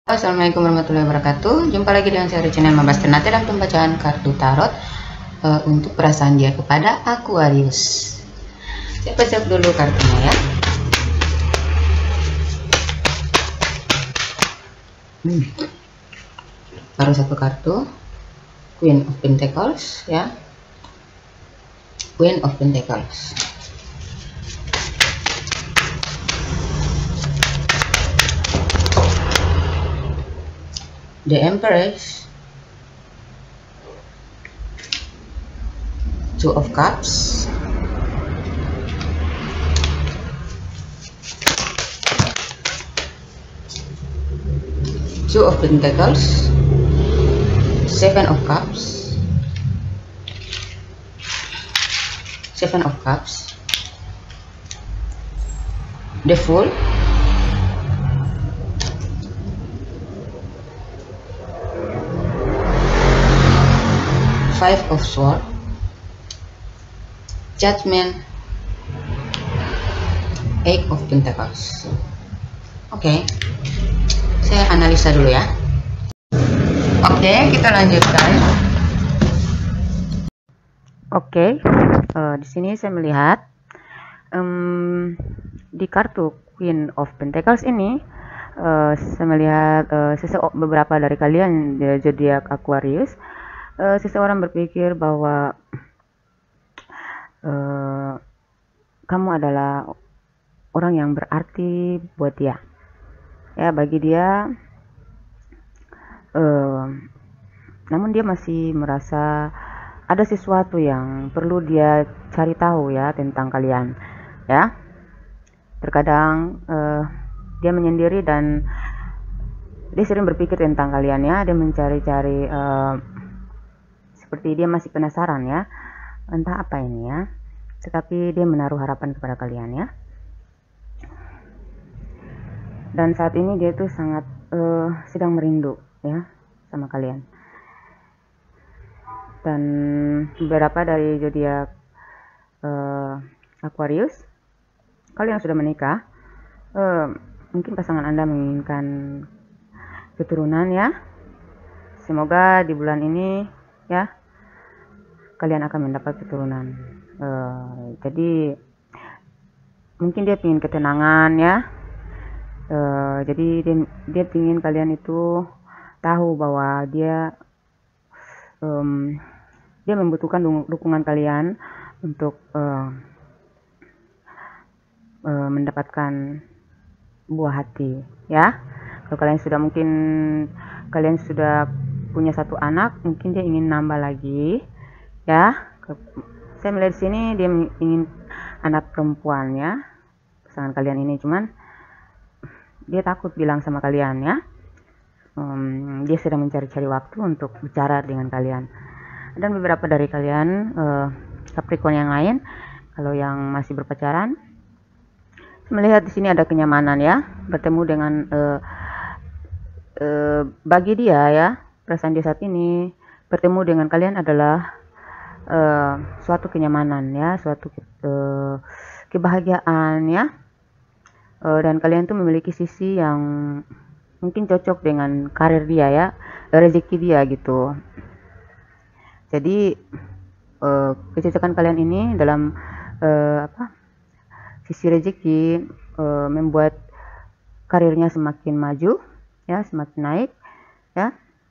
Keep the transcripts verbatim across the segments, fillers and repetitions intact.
Assalamualaikum warahmatullahi wabarakatuh. Jumpa lagi dengan saya di channel Mabas Ternate dalam pembacaan kartu tarot uh, untuk perasaan dia kepada Aquarius. Saya baca dulu kartunya ya. Hmm. Baru satu kartu, Queen of Pentacles ya. Queen of Pentacles. The Empress, Two of Cups, Two of Pentacles, Seven of Cups, Seven of Cups, The Fool, Five of Swords, Judgment, Eight of Pentacles. Oke, okay. Saya analisa dulu ya. Oke, okay, kita lanjutkan. Oke, okay. uh, di sini saya melihat um, di kartu Queen of Pentacles ini, uh, saya melihat uh, seseorang beberapa dari kalian di zodiak Aquarius. Uh, seseorang berpikir bahwa uh, kamu adalah orang yang berarti buat dia ya, bagi dia, uh, namun dia masih merasa ada sesuatu yang perlu dia cari tahu ya tentang kalian ya. Terkadang uh, dia menyendiri dan dia sering berpikir tentang kalian ya, dia mencari-cari uh, seperti dia masih penasaran ya, entah apa ini ya, tetapi dia menaruh harapan kepada kalian ya. Dan saat ini dia tuh sangat uh, sedang merindu ya sama kalian. Dan beberapa dari zodiak uh, Aquarius, kalian yang sudah menikah, uh, mungkin pasangan Anda menginginkan keturunan ya. Semoga di bulan ini ya kalian akan mendapat keturunan. Uh, jadi mungkin dia ingin ketenangan ya. Uh, jadi dia, dia ingin kalian itu tahu bahwa dia um, dia membutuhkan dukungan kalian untuk uh, uh, mendapatkan buah hati ya. Kalau kalian sudah mungkin kalian sudah punya satu anak, mungkin dia ingin nambah lagi ya. Saya melihat di sini dia ingin anak perempuan ya, pasangan kalian ini, cuman dia takut bilang sama kalian ya. Um, dia sedang mencari-cari waktu untuk bicara dengan kalian. Dan beberapa dari kalian uh, Capricorn yang lain, kalau yang masih berpacaran, saya melihat di sini ada kenyamanan ya, bertemu dengan uh, uh, bagi dia ya, perasaan dia saat ini bertemu dengan kalian adalah uh, suatu kenyamanan ya, suatu uh, kebahagiaan ya, uh, dan kalian tuh memiliki sisi yang mungkin cocok dengan karir dia ya, rezeki dia gitu. Jadi uh, kecocokan kalian ini dalam uh, apa sisi rezeki uh, membuat karirnya semakin maju ya, semakin naik ya.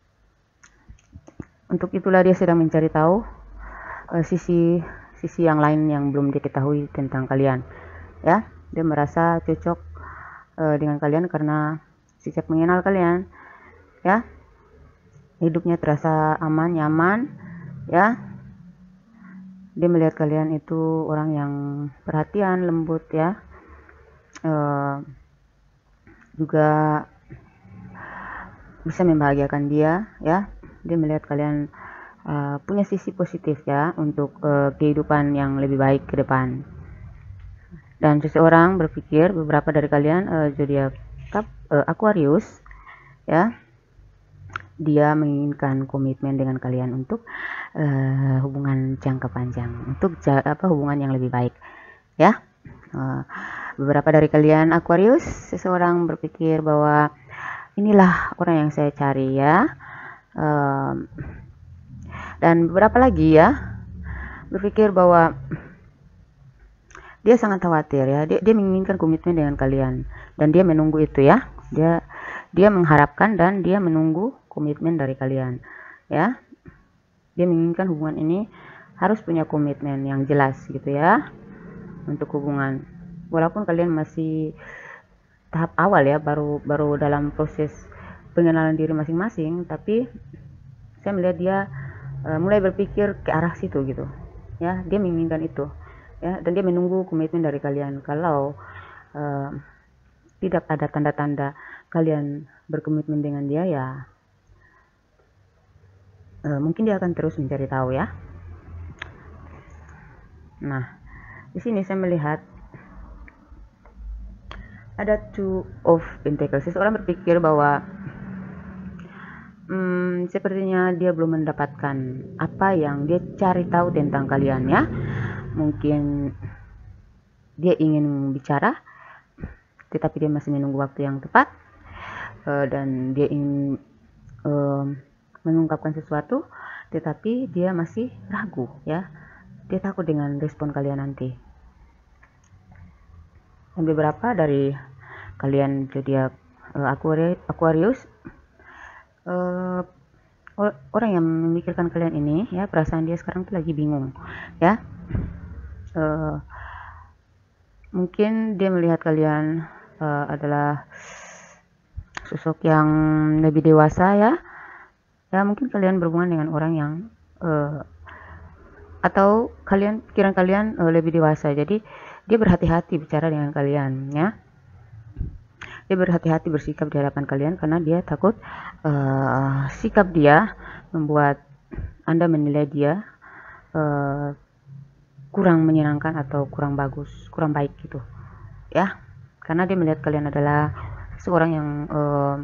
Untuk itulah dia sedang mencari tahu uh, sisi sisi yang lain yang belum diketahui tentang kalian ya. Dia merasa cocok uh, dengan kalian karena sejak mengenal kalian ya, hidupnya terasa aman, nyaman ya. Dia melihat kalian itu orang yang perhatian, lembut ya, uh, juga bisa membahagiakan dia ya. Dia melihat kalian uh, punya sisi positif ya untuk uh, kehidupan yang lebih baik ke depan. Dan seseorang berpikir, beberapa dari kalian uh, zodiak uh, Aquarius ya, dia menginginkan komitmen dengan kalian untuk uh, hubungan jangka panjang, untuk apa hubungan yang lebih baik ya. Uh, beberapa dari kalian Aquarius, seseorang berpikir bahwa inilah orang yang saya cari ya. Um, dan beberapa lagi ya berpikir bahwa dia sangat khawatir ya, dia, dia menginginkan komitmen dengan kalian dan dia menunggu itu ya, dia dia mengharapkan dan dia menunggu komitmen dari kalian ya. Dia menginginkan hubungan ini harus punya komitmen yang jelas gitu ya untuk hubungan, walaupun kalian masih tahap awal ya, baru baru dalam proses pengenalan diri masing-masing, tapi saya melihat dia uh, mulai berpikir ke arah situ gitu ya. Dia menginginkan itu ya, dan dia menunggu komitmen dari kalian. Kalau uh, tidak ada tanda-tanda kalian berkomitmen dengan dia ya, uh, mungkin dia akan terus mencari tahu ya. Nah, di sini saya melihat ada two of pentacles. Seseorang berpikir bahwa hmm, sepertinya dia belum mendapatkan apa yang dia cari tahu tentang kalian ya. Mungkin dia ingin bicara, tetapi dia masih menunggu waktu yang tepat, uh, dan dia ingin uh, mengungkapkan sesuatu, tetapi dia masih ragu ya. Dia takut dengan respon kalian nanti. Dan beberapa dari kalian zodiak uh, Aquarius, uh, orang yang memikirkan kalian ini ya, perasaan dia sekarang tuh lagi bingung ya. Uh, mungkin dia melihat kalian uh, adalah sosok yang lebih dewasa ya. Ya mungkin kalian berhubungan dengan orang yang uh, atau kalian pikiran kalian uh, lebih dewasa, jadi dia berhati-hati bicara dengan kalian ya. Dia berhati-hati bersikap di hadapan kalian karena dia takut uh, sikap dia membuat Anda menilai dia uh, kurang menyenangkan atau kurang bagus, kurang baik gitu ya, karena dia melihat kalian adalah seorang yang uh,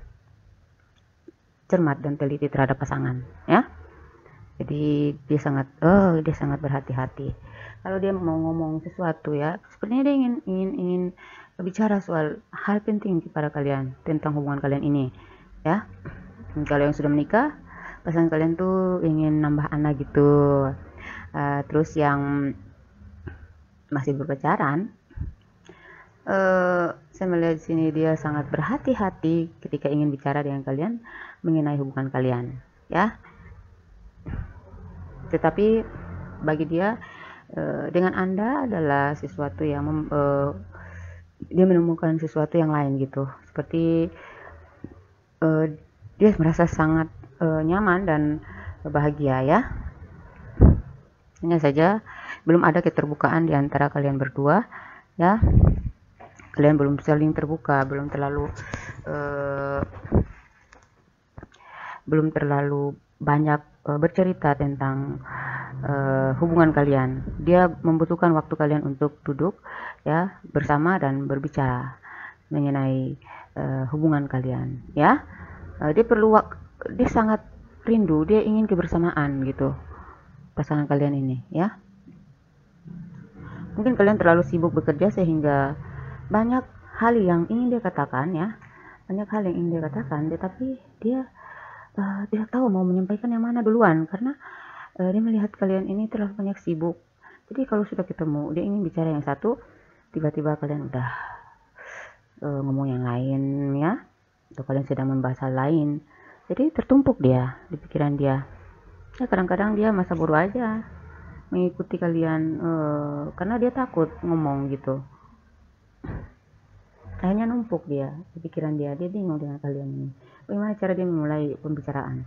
cermat dan teliti terhadap pasangan ya. Jadi dia sangat oh dia sangat berhati-hati kalau dia mau ngomong sesuatu ya. Sepertinya dia ingin ingin ingin bicara soal hal penting kepada kalian tentang hubungan kalian ini ya. Dan kalau yang sudah menikah, pasangan kalian tuh ingin nambah anak gitu. Uh, terus yang masih berpacaran, uh, saya melihat di sini dia sangat berhati-hati ketika ingin bicara dengan kalian mengenai hubungan kalian ya. Tetapi bagi dia uh, dengan Anda adalah sesuatu yang mem, uh, dia menemukan sesuatu yang lain gitu, seperti uh, dia merasa sangat uh, nyaman dan bahagia ya. Hanya saja belum ada keterbukaan di antara kalian berdua ya. Kalian belum saling terbuka, belum terlalu uh, belum terlalu banyak uh, bercerita tentang uh, hubungan kalian. Dia membutuhkan waktu kalian untuk duduk ya bersama dan berbicara mengenai uh, hubungan kalian ya. Uh, dia perlu dia sangat rindu, dia ingin kebersamaan gitu pasangan kalian ini ya. Mungkin kalian terlalu sibuk bekerja sehingga banyak hal yang ingin dia katakan ya, banyak hal yang ingin dia katakan, tetapi dia uh, tidak tahu mau menyampaikan yang mana duluan karena uh, dia melihat kalian ini terlalu banyak sibuk. Jadi kalau sudah ketemu dia ingin bicara yang satu, tiba-tiba kalian udah uh, ngomong yang lain ya, atau kalian sedang membahas hal lain, jadi tertumpuk dia di pikiran dia ya. Kadang-kadang dia masa bodoh aja mengikuti kalian uh, karena dia takut ngomong gitu, akhirnya numpuk dia di pikiran dia. Dia bingung dengan kalian ini, bagaimana cara dia memulai pembicaraan.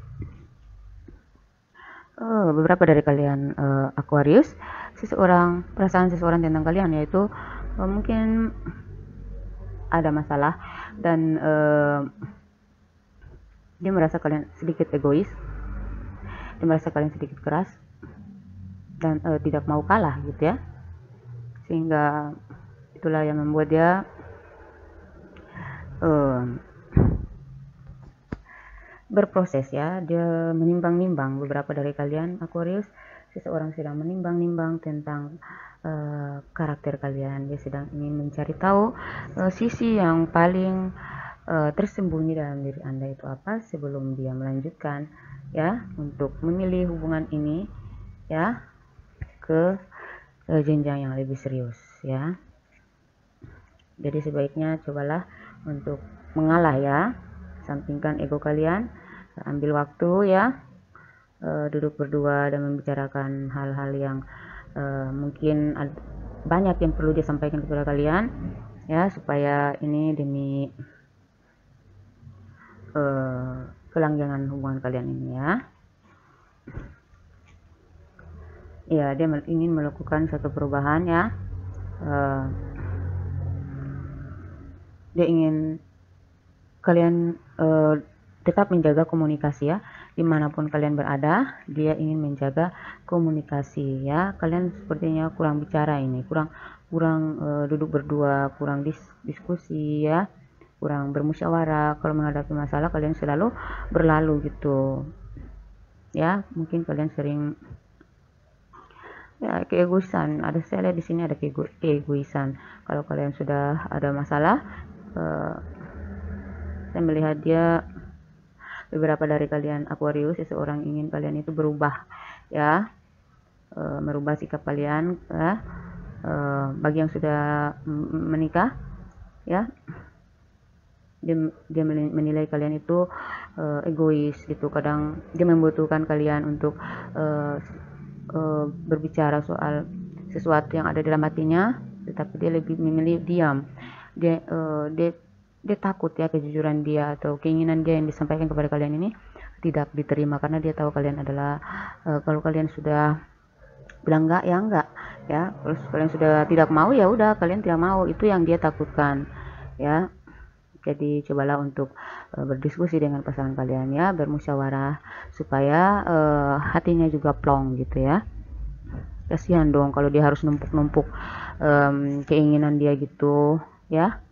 Uh, beberapa dari kalian uh, Aquarius, seseorang perasaan seseorang tentang kalian yaitu uh, mungkin ada masalah dan uh, dia merasa kalian sedikit egois, dia merasa kalian sedikit keras dan uh, tidak mau kalah gitu ya, sehingga itulah yang membuat dia uh, berproses ya. Dia menimbang-nimbang. Beberapa dari kalian Aquarius, seseorang sedang menimbang-nimbang tentang uh, karakter kalian. Dia sedang ingin mencari tahu uh, sisi yang paling uh, tersembunyi dalam diri Anda itu apa sebelum dia melanjutkan ya untuk memilih hubungan ini ya ke uh, jenjang yang lebih serius ya. Jadi sebaiknya cobalah untuk mengalah ya, sampingkan ego kalian, ambil waktu ya, uh, duduk berdua dan membicarakan hal-hal yang uh, mungkin banyak yang perlu disampaikan kepada kalian ya, supaya ini demi uh, kelanggengan hubungan kalian ini ya. Ya, dia ingin melakukan satu perubahan ya. Uh, dia ingin kalian uh, tetap menjaga komunikasi ya, dimanapun kalian berada, dia ingin menjaga komunikasi ya. Kalian sepertinya kurang bicara ini, kurang kurang uh, duduk berdua, kurang dis diskusi ya, kurang bermusyawarah. Kalau menghadapi masalah kalian selalu berlalu gitu ya. Mungkin kalian sering ya keegoisan. Ada saya lihat di sini ada keegoisan. Kalau kalian sudah ada masalah, uh, saya melihat dia, beberapa dari kalian Aquarius, seseorang ingin kalian itu berubah ya, e, merubah sikap kalian ya. E, bagi yang sudah menikah ya, dia, dia menilai kalian itu e, egois gitu. Kadang dia membutuhkan kalian untuk e, e, berbicara soal sesuatu yang ada dalam hatinya, tetapi dia lebih memilih diam. Dia e, dia dia takut ya kejujuran dia atau keinginan dia yang disampaikan kepada kalian ini tidak diterima, karena dia tahu kalian adalah uh, kalau kalian sudah bilang enggak ya enggak ya, terus kalian sudah tidak mau ya udah kalian tidak mau, itu yang dia takutkan ya. Jadi cobalah untuk uh, berdiskusi dengan pasangan kalian ya, bermusyawarah supaya uh, hatinya juga plong gitu ya. Kasihan dong kalau dia harus numpuk-numpuk um, keinginan dia gitu ya,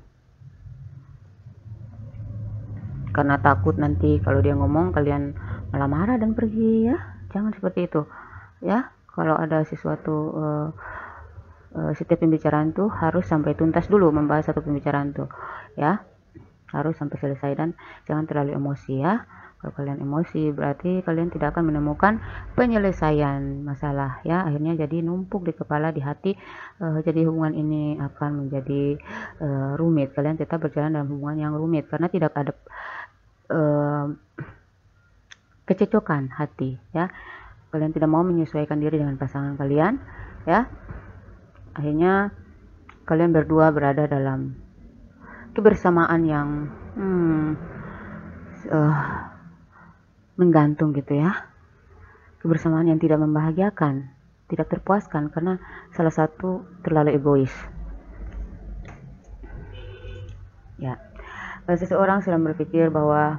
karena takut nanti kalau dia ngomong kalian malah marah dan pergi ya. Jangan seperti itu ya. Kalau ada sesuatu uh, uh, setiap pembicaraan tuh harus sampai tuntas dulu, membahas satu pembicaraan tuh ya, harus sampai selesai dan jangan terlalu emosi ya. Kalau kalian emosi berarti kalian tidak akan menemukan penyelesaian masalah ya, akhirnya jadi numpuk di kepala, di hati, uh, jadi hubungan ini akan menjadi uh, rumit. Kalian tetap berjalan dalam hubungan yang rumit karena tidak ada Uh, kecocokan hati ya. Kalian tidak mau menyesuaikan diri dengan pasangan kalian ya, akhirnya kalian berdua berada dalam kebersamaan yang hmm, uh, menggantung gitu ya, kebersamaan yang tidak membahagiakan, tidak terpuaskan karena salah satu terlalu egois ya. Seseorang sedang berpikir bahwa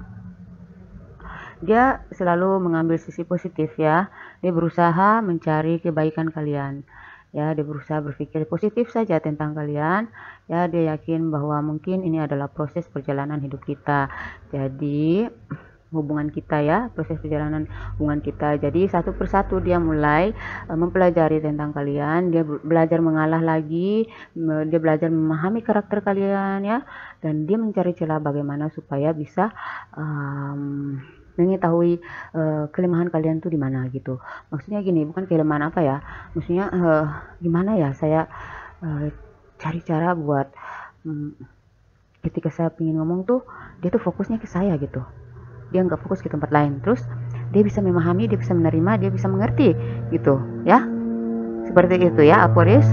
dia selalu mengambil sisi positif ya, dia berusaha mencari kebaikan kalian ya, dia berusaha berpikir positif saja tentang kalian ya. Dia yakin bahwa mungkin ini adalah proses perjalanan hidup kita, jadi hubungan kita ya, proses perjalanan hubungan kita. Jadi satu persatu dia mulai uh, mempelajari tentang kalian, dia belajar mengalah lagi, dia belajar memahami karakter kalian ya, dan dia mencari celah bagaimana supaya bisa um, mengetahui uh, kelemahan kalian tuh di mana gitu. Maksudnya gini, bukan kelemahan apa ya, maksudnya uh, gimana ya, saya uh, cari cara buat um, ketika saya ingin ngomong tuh dia tuh fokusnya ke saya gitu, dia nggak fokus ke tempat lain, terus dia bisa memahami, dia bisa menerima, dia bisa mengerti gitu ya, seperti itu ya Aquarius.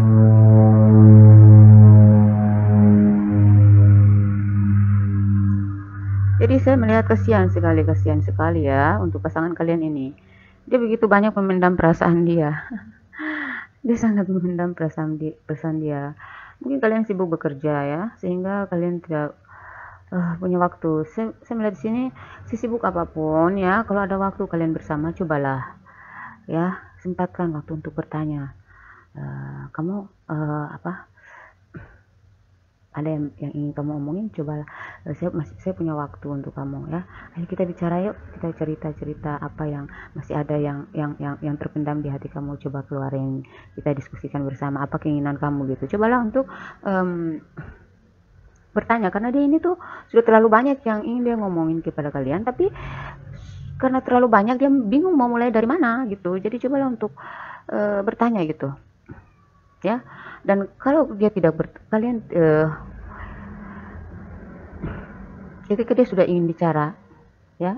Jadi saya melihat kasihan sekali, kasihan sekali ya untuk pasangan kalian ini. Dia begitu banyak memendam perasaan dia. Dia sangat memendam perasaan dia, perasaan dia. Mungkin kalian sibuk bekerja ya, sehingga kalian tidak uh, punya waktu. Saya, saya melihat di sini, sesibuk apapun ya, kalau ada waktu kalian bersama, cobalah ya, sempatkan waktu untuk bertanya. Uh, kamu uh, apa? Ada yang, yang ingin kamu omongin, coba uh, saya masih saya punya waktu untuk kamu ya. Ayo kita bicara yuk, kita cerita-cerita apa yang masih ada yang yang yang yang terpendam di hati kamu, coba keluarin, kita diskusikan bersama apa keinginan kamu gitu. Cobalah untuk um, bertanya, karena dia ini tuh sudah terlalu banyak yang ingin dia ngomongin kepada kalian, tapi karena terlalu banyak dia bingung mau mulai dari mana gitu. Jadi cobalah untuk uh, bertanya gitu ya. Dan kalau dia tidak ber, kalian uh, ketika dia sudah ingin bicara ya,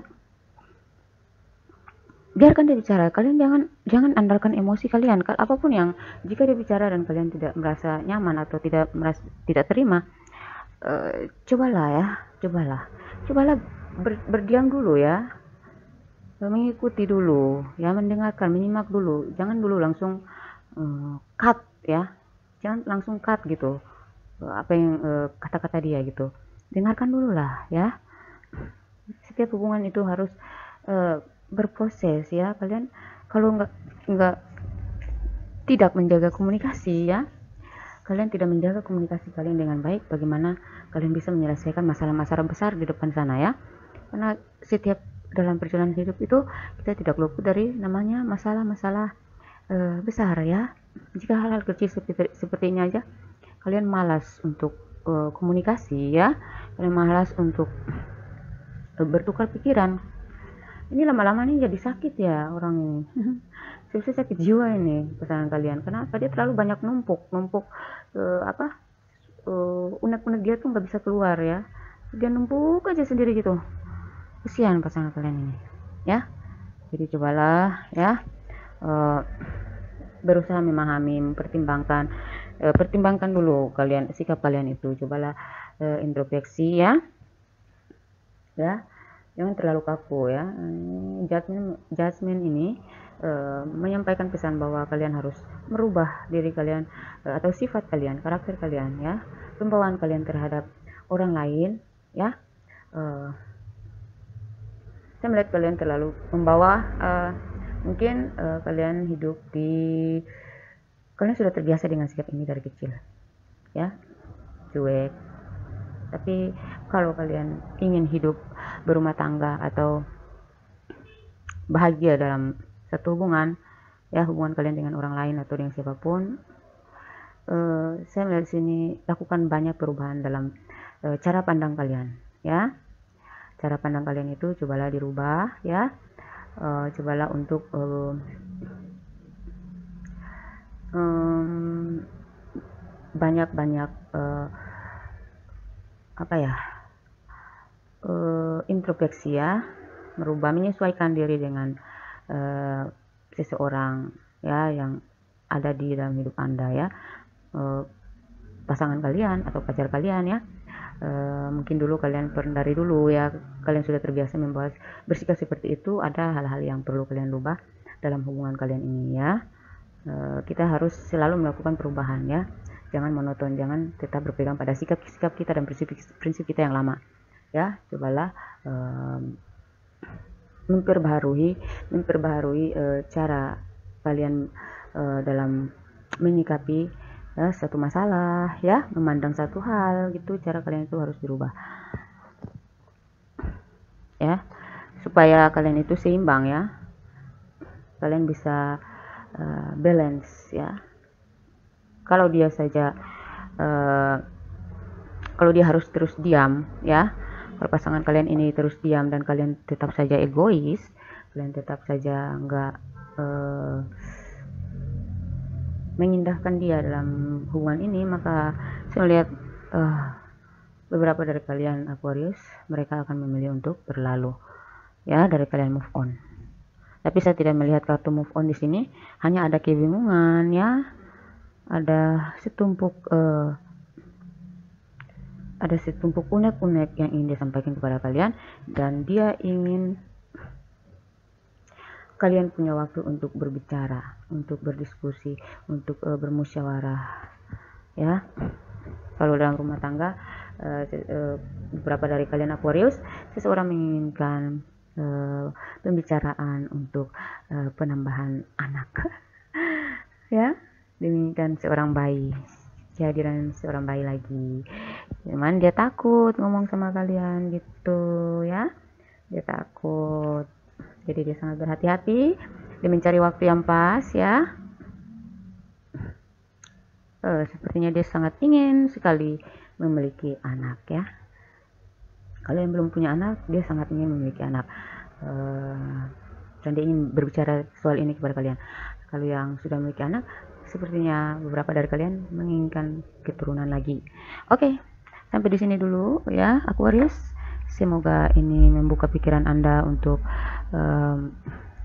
biarkan dia bicara. Kalian jangan jangan andalkan emosi kalian. Apapun yang, jika dia bicara dan kalian tidak merasa nyaman atau tidak merasa tidak terima, uh, cobalah ya, cobalah, cobalah ber, berdiam dulu ya, mengikuti dulu ya, mendengarkan, menyimak dulu. Jangan dulu langsung uh, cut ya, jangan langsung cut gitu uh, apa yang uh, kata-kata dia gitu. Dengarkan dulu lah ya. Setiap hubungan itu harus uh, berproses ya. Kalian kalau nggak nggak tidak menjaga komunikasi ya, kalian tidak menjaga komunikasi kalian dengan baik, bagaimana kalian bisa menyelesaikan masalah-masalah besar di depan sana ya. Karena setiap dalam perjalanan hidup itu kita tidak luput dari namanya masalah-masalah e, besar ya. Jika hal-hal kecil seperti, seperti ini aja kalian malas untuk e, komunikasi ya, kalian malas untuk e, bertukar pikiran, ini lama-lama nih jadi sakit ya orang ini. Susah, sakit jiwa ini pasangan kalian. Kenapa? Dia terlalu banyak numpuk numpuk uh, apa uh, unek-unek dia tuh nggak bisa keluar ya, dia numpuk aja sendiri gitu. Kesian pasangan kalian ini ya. Jadi cobalah ya uh, berusaha memahami, mempertimbangkan, uh, pertimbangkan dulu kalian sikap kalian itu. Cobalah uh, introspeksi ya ya, jangan terlalu kaku ya. Judgment judgment ini Uh, menyampaikan pesan bahwa kalian harus merubah diri kalian uh, atau sifat kalian, karakter kalian ya, pembawaan kalian terhadap orang lain ya. Uh, saya melihat kalian terlalu membawa, uh, mungkin uh, kalian hidup di, kalian sudah terbiasa dengan sikap ini dari kecil ya, cuek. Tapi kalau kalian ingin hidup berumah tangga atau bahagia dalam satu hubungan ya, hubungan kalian dengan orang lain atau dengan siapapun, uh, saya melihat sini lakukan banyak perubahan dalam uh, cara pandang kalian ya. Cara pandang kalian itu cobalah dirubah ya. Uh, cobalah untuk uh, um, banyak-banyak uh, apa ya uh, introspeksi ya, merubah, menyesuaikan diri dengan Uh, seseorang ya yang ada di dalam hidup Anda ya, uh, pasangan kalian atau pacar kalian ya. Uh, mungkin dulu kalian pernah, dari dulu ya kalian sudah terbiasa membahas bersikap seperti itu. Ada hal-hal yang perlu kalian rubah dalam hubungan kalian ini ya. Uh, kita harus selalu melakukan perubahan ya, jangan monoton, jangan tetap berpegang pada sikap-sikap kita dan prinsip-prinsip kita yang lama ya. Cobalah uh, memperbaharui memperbaharui e, cara kalian e, dalam menyikapi e, satu masalah ya, memandang satu hal gitu. Cara kalian itu harus dirubah ya, supaya kalian itu seimbang ya, kalian bisa e, balance ya. Kalau dia saja e, kalau dia harus terus diam ya, kalau pasangan kalian ini terus diam dan kalian tetap saja egois, kalian tetap saja enggak uh, mengindahkan dia dalam hubungan ini, maka saya lihat uh, beberapa dari kalian Aquarius, mereka akan memilih untuk berlalu ya, dari kalian move on. Tapi saya tidak melihat kartu move on di sini, hanya ada kebingungan ya, ada setumpuk uh, ada setumpuk unek-unek yang ingin disampaikan kepada kalian, dan dia ingin kalian punya waktu untuk berbicara, untuk berdiskusi, untuk uh, bermusyawarah ya. Kalau dalam rumah tangga, uh, uh, beberapa dari kalian Aquarius, seseorang menginginkan uh, pembicaraan untuk uh, penambahan anak ya, diinginkan seorang bayi, kehadiran seorang bayi lagi. Cuman dia takut ngomong sama kalian gitu ya, dia takut. Jadi dia sangat berhati-hati, dia mencari waktu yang pas ya. Uh, sepertinya dia sangat ingin sekali memiliki anak ya. Kalau yang belum punya anak, dia sangat ingin memiliki anak, uh, dan dia ingin berbicara soal ini kepada kalian. Kalau yang sudah memiliki anak, sepertinya beberapa dari kalian menginginkan keturunan lagi. Oke, sampai di sini dulu ya Aquarius. Semoga ini membuka pikiran Anda untuk um,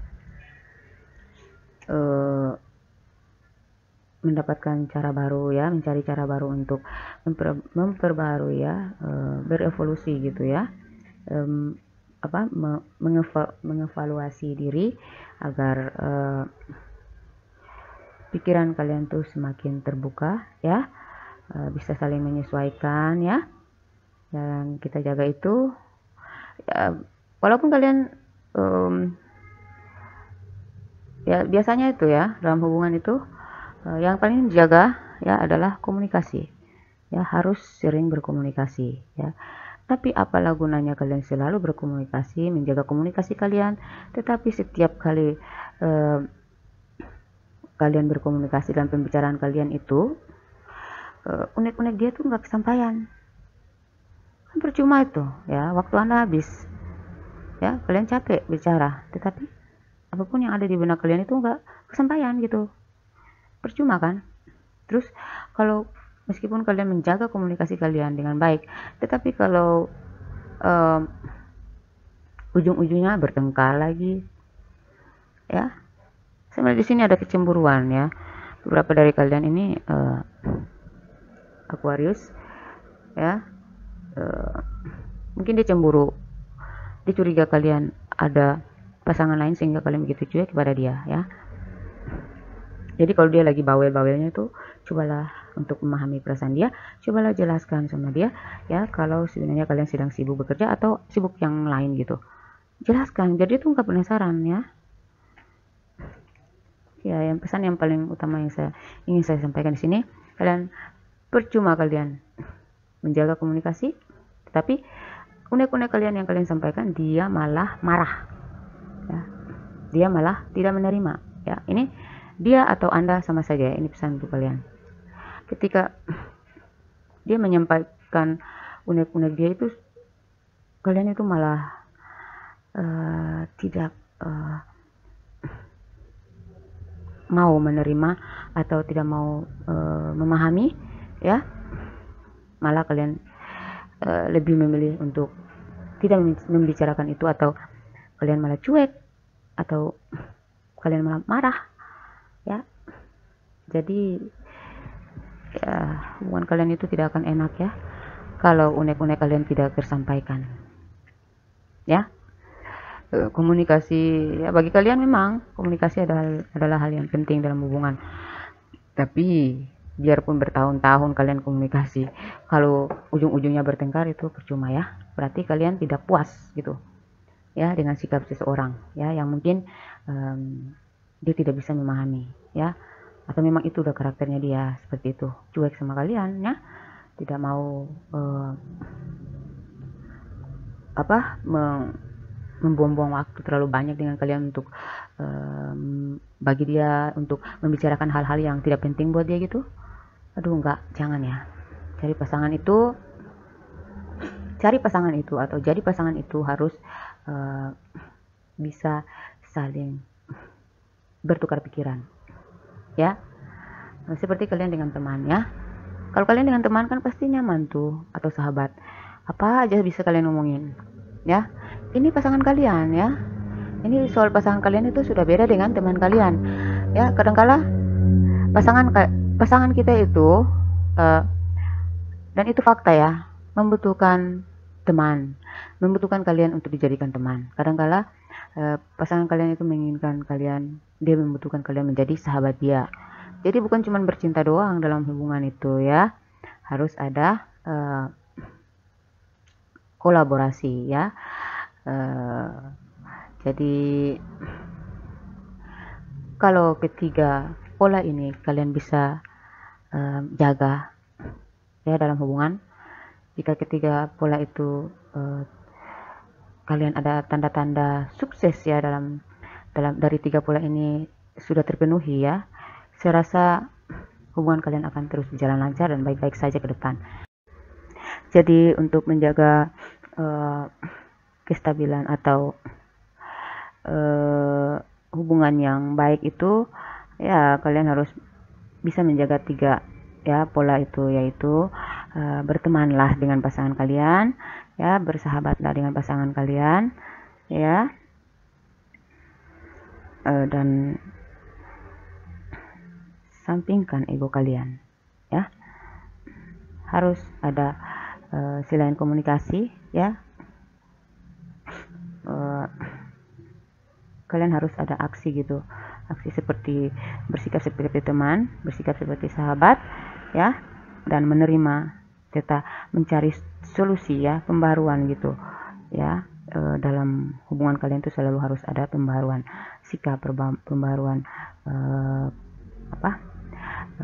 uh, mendapatkan cara baru ya, mencari cara baru untuk memper, memperbarui ya, uh, berevolusi gitu ya, um, apa me, mengeva, mengevaluasi diri agar uh, pikiran kalian tuh semakin terbuka ya, uh, bisa saling menyesuaikan ya, dan kita jaga itu ya, walaupun kalian um, ya biasanya itu ya dalam hubungan itu uh, yang paling dijaga ya adalah komunikasi ya, harus sering berkomunikasi ya. Tapi apalah gunanya kalian selalu berkomunikasi, menjaga komunikasi kalian, tetapi setiap kali uh, kalian berkomunikasi dan pembicaraan kalian itu uh, unek-unek dia tuh nggak kesampaian, kan percuma itu ya, waktu Anda habis ya, kalian capek bicara tetapi apapun yang ada di benak kalian itu nggak kesampaian gitu, percuma kan. Terus kalau meskipun kalian menjaga komunikasi kalian dengan baik, tetapi kalau um, ujung-ujungnya bertengkar lagi ya, sebenarnya di sini ada kecemburuan ya. Beberapa dari kalian ini uh, Aquarius ya, uh, mungkin dia cemburu, dia curiga kalian ada pasangan lain sehingga kalian begitu cuek kepada dia ya. Jadi kalau dia lagi bawel-bawelnya itu, cobalah untuk memahami perasaan dia, cobalah jelaskan sama dia ya, kalau sebenarnya kalian sedang sibuk bekerja atau sibuk yang lain gitu, jelaskan jadi tuh nggak penasaran ya. Ya, yang pesan yang paling utama yang saya ingin saya sampaikan di sini, kalian percuma kalian menjaga komunikasi, tetapi unek-unek kalian yang kalian sampaikan dia malah marah ya, dia malah tidak menerima ya. Ini dia atau Anda sama saja, ini pesan untuk kalian. Ketika dia menyampaikan unek-unek dia itu, kalian itu malah uh, tidak uh, mau menerima atau tidak mau uh, memahami ya, malah kalian uh, lebih memilih untuk tidak membicarakan itu, atau kalian malah cuek, atau kalian malah marah ya. Jadi ya, hubungan kalian itu tidak akan enak ya kalau unek-unek kalian tidak tersampaikan ya. Komunikasi ya, bagi kalian memang komunikasi adalah adalah hal yang penting dalam hubungan, tapi biarpun bertahun-tahun kalian komunikasi, kalau ujung-ujungnya bertengkar itu percuma ya, berarti kalian tidak puas gitu ya dengan sikap seseorang ya, yang mungkin um, dia tidak bisa memahami ya, atau memang itu udah karakternya dia seperti itu, cuek sama kalian ya, tidak mau uh, apa meng membuang-buang waktu terlalu banyak dengan kalian untuk um, bagi dia untuk membicarakan hal-hal yang tidak penting buat dia gitu. Aduh enggak, jangan ya. Cari pasangan itu cari pasangan itu atau jadi pasangan itu harus uh, bisa saling bertukar pikiran ya. Seperti kalian dengan teman ya, kalau kalian dengan teman kan pasti nyaman tuh, atau sahabat, apa aja bisa kalian ngomongin ya. Ini pasangan kalian ya, ini soal pasangan kalian itu sudah beda dengan teman kalian ya. Kadangkala pasangan pasangan kita itu uh, dan itu fakta ya, membutuhkan teman, membutuhkan kalian untuk dijadikan teman. Kadangkala uh, pasangan kalian itu menginginkan kalian, dia membutuhkan kalian menjadi sahabat dia. Jadi bukan cuma bercinta doang dalam hubungan itu ya, harus ada uh, kolaborasi ya. Uh, jadi kalau ketiga pola ini kalian bisa uh, jaga ya dalam hubungan, jika ketiga pola itu uh, kalian ada tanda-tanda sukses ya dalam dalam dari tiga pola ini sudah terpenuhi ya, saya rasa hubungan kalian akan terus berjalan lancar dan baik-baik saja ke depan. Jadi untuk menjaga uh, kestabilan atau uh, hubungan yang baik itu, ya kalian harus bisa menjaga tiga ya pola itu, yaitu uh, bertemanlah dengan pasangan kalian, ya bersahabatlah dengan pasangan kalian, ya uh, dan sampingkan ego kalian, ya harus ada uh, selain komunikasi, ya uh, kalian harus ada aksi gitu, aksi seperti bersikap seperti teman, bersikap seperti sahabat, ya dan menerima serta mencari solusi, ya pembaruan gitu, ya e, dalam hubungan kalian itu selalu harus ada pembaruan sikap, pembaruan e, apa e,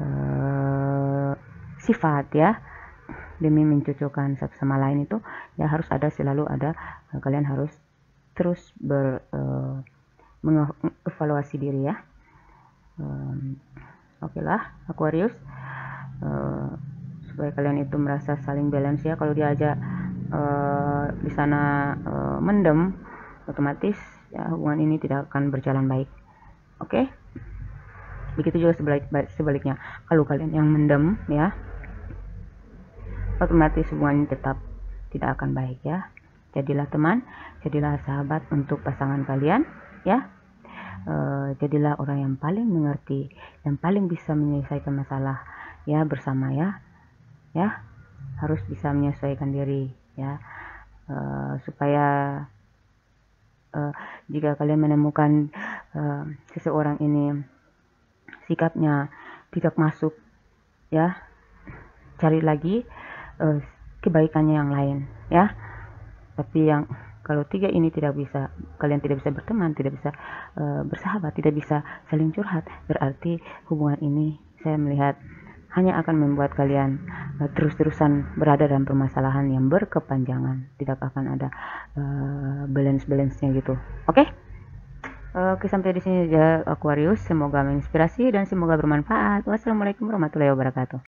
sifat, ya demi mencocokkan satu sama lain itu, ya harus ada selalu ada e, kalian harus terus ber e, mengevaluasi diri, ya. Um, Oke okay lah Aquarius, uh, supaya kalian itu merasa saling balance, ya. Kalau dia aja uh, di sana uh, mendem, otomatis ya hubungan ini tidak akan berjalan baik. Oke, okay? Begitu juga sebalik, sebaliknya, kalau kalian yang mendem, ya otomatis hubungan ini tetap tidak akan baik, ya. Jadilah teman, jadilah sahabat untuk pasangan kalian, ya. Uh, jadilah orang yang paling mengerti, yang paling bisa menyelesaikan masalah, ya bersama, ya ya harus bisa menyesuaikan diri, ya uh, supaya uh, jika kalian menemukan uh, seseorang ini sikapnya tidak masuk, ya cari lagi uh, kebaikannya yang lain, ya. Tapi yang kalau tiga ini tidak bisa, kalian tidak bisa berteman, tidak bisa uh, bersahabat, tidak bisa saling curhat, berarti hubungan ini saya melihat hanya akan membuat kalian uh, terus-terusan berada dalam permasalahan yang berkepanjangan, tidak akan ada uh, balance-balance-nya gitu. Oke? Okay? Oke, sampai di sini aja Aquarius, semoga menginspirasi dan semoga bermanfaat. Wassalamualaikum warahmatullahi wabarakatuh.